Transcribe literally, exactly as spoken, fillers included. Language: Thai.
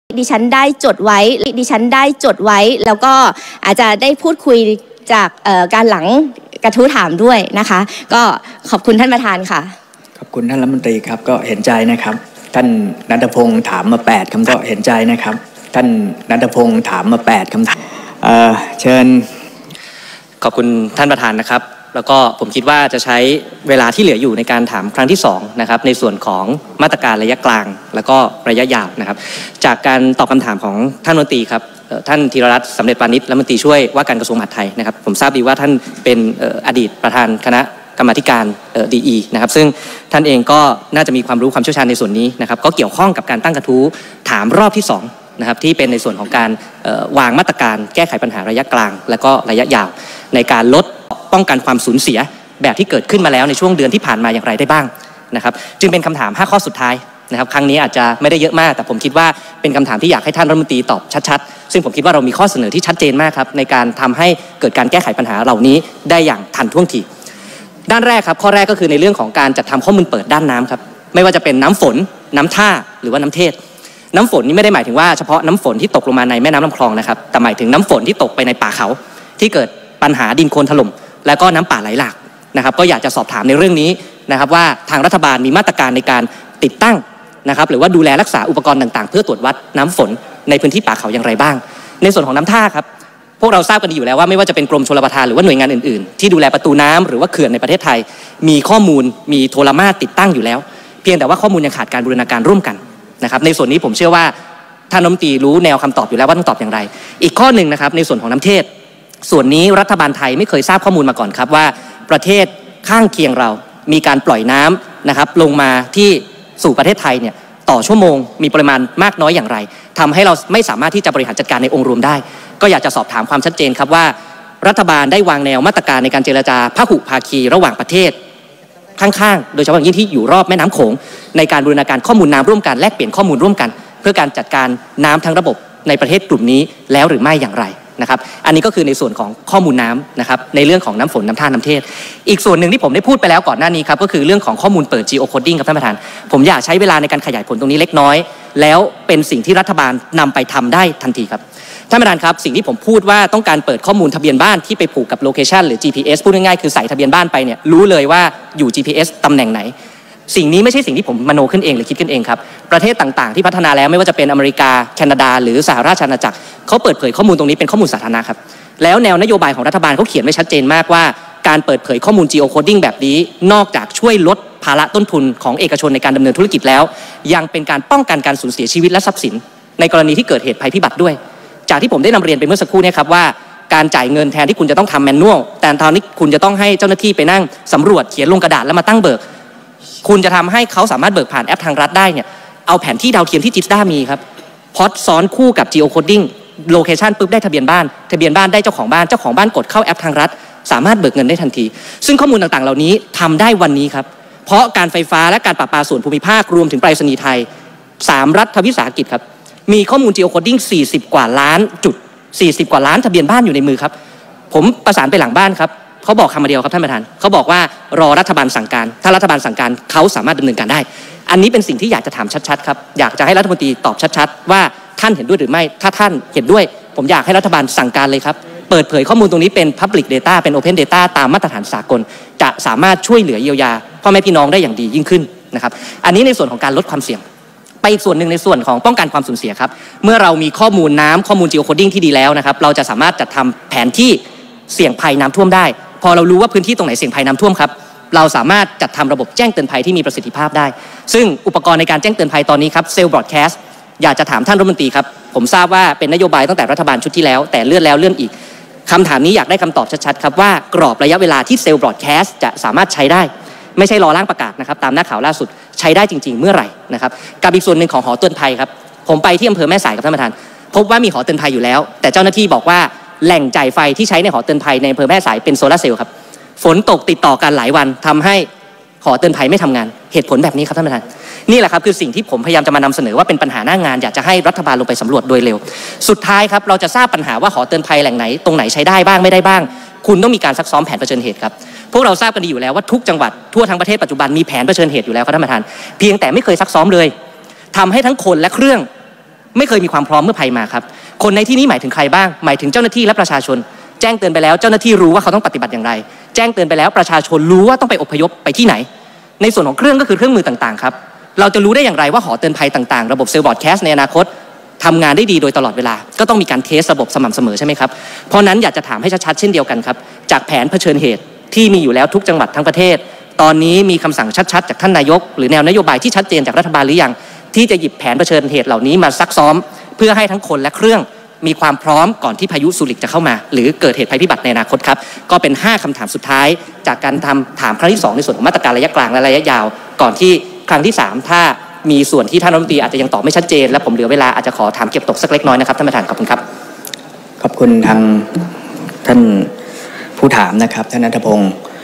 ดิฉันได้จดไว้ดิฉันได้จดไว้แล้วก็อาจจะได้พูดคุยจากการหลังกระทู้ถามด้วยนะคะก็ขอบคุณท่านประธานค่ะขอบคุณท่านรัฐมนตรีครับก็เห็นใจนะครับท่านณัฐพงศ์ถามมาแปดคำตอบเห็นใจนะครับท่านณัฐพงศ์ถามมาแปดคำถามเอ่อเชิญขอบคุณท่านประธานนะครับแล้วก็ผมคิดว่าจะใช้เวลาที่เหลืออยู่ในการถามครั้งที่สองนะครับในส่วนของมาตรการระยะกลางแล้วก็ระยะยาวนะครับจากการตอบคำถามของท่านรัฐมนตรีครับท่านธีรรัตน์สำเร็จพานิชรัฐมนตรีช่วยว่าการกระทรวงมหาดไทยนะครับผมทราบดีว่าท่านเป็นอดีตประธานคณะกรรมาธิการดีอีนะครับซึ่งท่านเองก็น่าจะมีความรู้ความเชี่ยวชาญในส่วนนี้นะครับก็เกี่ยวข้องกับการตั้งกระทู้ถามรอบที่สองนะครับที่เป็นในส่วนของการวางมาตรการแก้ไขปัญหาระยะกลางและก็ระยะยาวในการลดป้องกันความสูญเสียแบบที่เกิดขึ้นมาแล้วในช่วงเดือนที่ผ่านมาอย่างไรได้บ้างนะครับจึงเป็นคำถามห้าข้อสุดท้ายนะครับครั้งนี้อาจจะไม่ได้เยอะมากแต่ผมคิดว่าเป็นคำถามที่อยากให้ท่านรัฐมนตรีตอบชัดๆซึ่งผมคิดว่าเรามีข้อเสนอที่ชัดเจนมากครับในการทำให้เกิดการแก้ไขปัญหาเหล่านี้ได้อย่างทันท่วงทีด้านแรกครับข้อแรกก็คือในเรื่องของการจัดทำข้อมูลเปิดด้านน้ำครับไม่ว่าจะเป็นน้ำฝนน้ำท่าหรือว่าน้ำเทศน้ำฝนนี่ไม่ได้หมายถึงว่าเฉพาะน้ำฝนที่ตกลงมาในแม่น้ำลำคลองนะครับแต่หมายถึงน้ำฝนที่ตกไปในป่าเขาที่เกิดปัญหาดินโคลนถล่มและก็น้ำป่าไหลหลากนะครับก็อยากจะสอบถามในเรื่องนี้นะครับว่าทางรัฐบาลมีมาตรการในการติดตั้งนะครับหรือว่าดูแลรักษาอุปกรณ์ต่างๆเพื่อตรวจวัดน้ำฝนในพื้นที่ป่าเขาอย่างไรบ้างในส่วนของน้ำท่าครับพวกเราทราบกันดีอยู่แล้วว่าไม่ว่าจะเป็นกรมชลประทานหรือว่าหน่วยงานอื่นๆที่ดูแลประตูน้ำหรือว่าเขื่อนในประเทศไทยมีข้อมูลมีโทรมาตรติดตั้งอยู่แล้วเพียงแต่ว่าข้อมูลยังขาดการบูรณาการร่วมกันนะครับในส่วนนี้ผมเชื่อว่าท่านรัฐมนตรีรู้แนวคำตอบอยู่แล้วว่าต้องตอบอย่างไรอีกข้อหนึ่งนะครับในส่วนของน้ำเทศส่วนนี้รัฐบาลไทยไม่เคยทราบข้อมูลมาก่อนครับว่าประเทศข้างเคียงเรามีการปล่อยน้ำนะครับลงมาที่สู่ประเทศไทยเนี่ยต่อชั่วโมงมีปริมาณมากน้อยอย่างไรทำให้เราไม่สามารถที่จะบริหารจัดการในองค์รวมได้ก็อยากจะสอบถามความชัดเจนครับว่ารัฐบาลได้วางแนวมาตรการในการเจรจาพหุภาคีระหว่างประเทศข้างๆโดยเฉพาะอย่างยิ่งที่อยู่รอบแม่น้ำโขงในการบูรณาการข้อมูลน้ำร่วมกันแลกเปลี่ยนข้อมูลร่วมกันเพื่อการจัดการน้ำทั้งระบบในประเทศกลุ่มนี้แล้วหรือไม่อย่างไรนะครับอันนี้ก็คือในส่วนของข้อมูลน้ำนะครับในเรื่องของน้ำฝนน้ำท่าน้ำเทศอีกส่วนหนึ่งที่ผมได้พูดไปแล้วก่อนหน้านี้ครับก็คือเรื่องของข้อมูลเปิด geocoding ครับท่านประธานผมอยากใช้เวลาในการขยายผลตรงนี้เล็กน้อยแล้วเป็นสิ่งที่รัฐบาลนำไปทำได้ทันทีครับท่านประธานครับสิ่งที่ผมพูดว่าต้องการเปิดข้อมูลทะเบียนบ้านที่ไปผูกกับโลเคชันหรือ จี พี เอส พูดง่ายๆคือใส่ทะเบียนบ้านไปเนี่ยรู้เลยว่าอยู่ จี พี เอส ตำแหน่งไหนสิ่งนี้ไม่ใช่สิ่งที่ผมมโนขึ้นเองหรือคิดขึ้นเองครับประเทศต่างๆที่พัฒนาแล้วไม่ว่าจะเป็นอเมริกาแคนาดาหรือสหราชอาณาจักรเขาเปิดเผยข้อมูลตรงนี้เป็นข้อมูลสาธารณะครับแล้วแนวนโยบายของรัฐบาลเขาเขียนไว้ชัดเจนมากว่าการเปิดเผยข้อมูล geocoding แบบนี้นอกจากช่วยลดภาระต้นทุนของเอกชนในการดำเนินธุรกิจแล้วยังเป็นการป้องกันการสูญเสียชีวิตและทรัพย์สินในกรณีที่เกิดเหตุภัยพิบัติด้วยจากที่ผมได้นำเรียนไปเมื่อสักครู่นี้ครับว่าการจ่ายเงินแทนที่คุณจะต้องทำแมนนวลแต่ตอนนี้คุณจะต้องให้เจ้าหน้าที่ไปนั่งสำรวจเขียนลงกระดาษแล้วมาตั้งเบิกคุณจะทำให้เขาสามารถเบิกผ่านแอปทางรัฐได้เนี่ยเอาแผนที่ดาวเทียมที่จิสด้ามีครับพอดซ้อนคู่กับ geocoding โลเคชันปุ๊บได้ทะเบียนบ้านทะเบียนบ้านได้เจ้าของบ้านเจ้าของบ้านกดเข้าแอปทางรัฐสามารถเบิกเงินได้ทันทีซึ่งข้อมูลต่างๆเหล่านี้ทำได้วันนี้ครับเพราะการไฟฟ้าและการประปาส่วนภูมิภาครวมถึงไปรษณีย์ไทยสามรัฐวิสาหกิจครับมีข้อมูล geocoding สี่สิบกว่าล้านจุดสี่สิบกว่าล้านทะเบียนบ้านอยู่ในมือครับผมประสานไปหลังบ้านครับเขาบอกคำเดียวครับท่านประธานเขาบอกว่ารอรัฐบาลสั่งการถ้ารัฐบาลสั่งการเขาสามารถดำเนินการได้อันนี้เป็นสิ่งที่อยากจะถามชัดๆครับอยากจะให้รัฐมนตรีตอบชัดๆว่าท่านเห็นด้วยหรือไม่ถ้าท่านเห็นด้วยผมอยากให้รัฐบาลสั่งการเลยครับเปิดเผยข้อมูลตรงนี้เป็น Public Data เป็น Open Data ตามมาตรฐานสากลจะสามารถช่วยเหลือเยียวยาพ่อแม่พี่น้องได้อย่างดียิ่งขึ้นนะครับอันนี้ในส่วนของการลดความเสี่ยงไปอีกส่วนหนึ่งในส่วนของป้องกันความสูญเสียครับเมื่อเรามีข้อมูลน้ำข้อมูล geocoding ที่ดีแล้วนะครับเราจะสามารถจัดทำแผนที่เสี่ยงภัยน้ำท่วมได้พอเรารู้ว่าพื้นที่ตรงไหนเสี่ยงภัยน้ำท่วมครับเราสามารถจัดทำระบบแจ้งเตือนภัยที่มีประสิทธิภาพได้ซึ่งอุปกรณ์ในการแจ้งเตือนภัยตอนนี้ครับเซลล์บรอดแคสต์อยากจะถามท่านรัฐมนตรีครับผมทราบว่าเป็นนโยบายตั้งแต่รัฐบาลชุดที่แล้วแต่เลื่อนแล้วเลื่อนอีกคำถามนี้อยากได้คำตอบชัดๆครับว่ากรอบระยะเวลาที่เซลล์บรอดแคสต์จะสามารถใช้ได้ไม่ใช่รอร่างประกาศนะครับตามหน้าข่าวล่าสุดใช้ได้จริงๆเมื่อไหร่นะครับกับอีกส่วนหนึ่งของหอเตือนภัยครับผมไปที่อำเภอแม่สายกับท่านประธานพบว่ามีหอเตือนภัยอยู่แล้วแต่เจ้าหน้าที่บอกว่าแหล่งจ่ายไฟที่ใช้ในหอเตือนภัยในอำเภอแม่สายเป็นโซลาร์เซลล์ครับฝนตกติดต่อกันหลายวันทำให้หอเตือนภัยไม่ทำงานเหตุผลแบบนี้ครับท่านประธานนี่แหละครับคือสิ่งที่ผมพยายามจะมานำเสนอว่าเป็นปัญหาหน้างานอยากจะให้รัฐบาลลงไปสำรวจโดยเร็วสุดท้ายครับเราจะทราบปัญหาว่าหอเตือนภัยแหล่งไหนตรงไหนใช้ได้บ้างไม่ได้บ้างคุณต้องมีการซักซ้อมแผนเผชิญเหตุครับพวกเราทราบกันดีอยู่แล้วว่าทุกจังหวัดทั่วทั้งประเทศปัจจุบันมีแผนเผชิญเหตุอยู่แล้วครับท่านประธานเพียงแต่ไม่เคยซักซ้อมเลยทำให้ทั้งคนและเครื่องไม่เคยมีความพร้อมเมื่อภัยมาครับคนในที่นี้หมายถึงใครบ้างหมายถึงเจ้าหน้าที่และประชาชนแจ้งเตือนไปแล้วเจ้าหน้าที่รู้ว่าเขาต้องปฏิบัติอย่างไรแจ้งเตือนไปแล้วประชาชนรู้ว่าต้องไปอพยพไปที่ไหนในส่วนของเครื่องก็คือเครื่องมือต่างๆครับเราจะรู้ได้อย่างไรว่าหอเตือนภัยต่างๆระบบเซลล์บอร์ดแคสต์ในอนาคตทำงานได้ดีโดยตลอดเวลาก็ต้องมีการเทสระบบสม่ำเสมอใช่ไหมครับเพราะนั้นอยากจะถามให้ชัดๆเช่นเดียวกันครับจากแผนเผชิญเหตุที่มีอยู่แล้วทุกจังหวัดทั้งประเทศตอนนี้มีคำสั่งชัดๆจากท่านนายกหรือแนวนโยบายที่ชัดเจนจากรัฐบาลหรือยังที่จะหยิบแผนเผชิญเหตุเหล่านี้มาซักซ้อมเพื่อให้ทั้งคนและเครื่องมีความพร้อมก่อนที่พายุซูริกจะเข้ามาหรือเกิดเหตุภัยพิบัติในอนาคตครับก็เป็นห้าคำถามสุดท้ายจากการทำถามครั้งที่สองในส่วนของมาตรการระยะกลางและระยะยาวก่อนที่ครั้งที่สามถ้ามีส่วนที่ท่านรัฐมนตรีอาจจะยังตอบไม่ชัดเจนและผมเหลือเวลาอาจจะขอถามเก็บตกสักเล็กน้อยนะครับท่านประธานขอบคุณครับขอบคุณทางท่านผู้ถามนะครับท่านณัฐพงศ์